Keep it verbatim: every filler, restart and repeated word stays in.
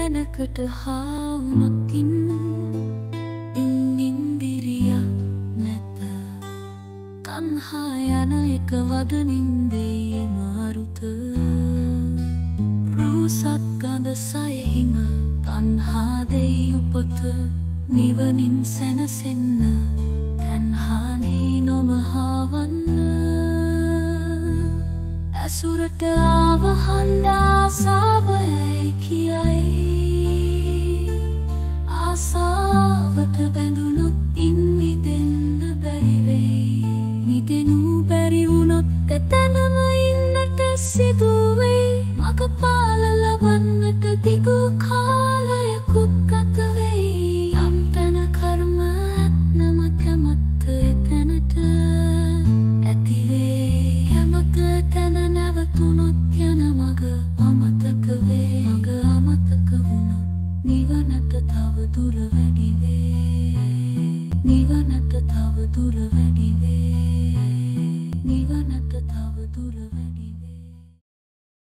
තැනකට හාවුනකින් ඉන්නින්දිරියක් නැත තන්හා යන එක වදනින්දේ මාරුත රූසත් ගඳ සයහිම තන්හා දෙයි උපත නිවනින් සැනසෙන්න තැන්හානේ නොමහාවන්න ඇසුරට ආවහන්ඩා සාවයයි කියයි ආසාවට බැඳුනොත් ඉන් මිදෙන්න බැරිවෙයි මිදෙනු බැරිවුණොත් එතැනම ඉන්නට සිදුවෙයි මග පාල ලබන්නට දිගු කාලයකුත් ගතවෙයි යම් තැන කර්ම ඇත්නම කැමත්ත එතැනට ඇතිවේ යමක තැන නැවතුනොත් යන මග අමතක වේ මග අමතක වුණොත් නිවනට තව දුර වැඩි වේ නිවනට තව දුර වැඩි වේ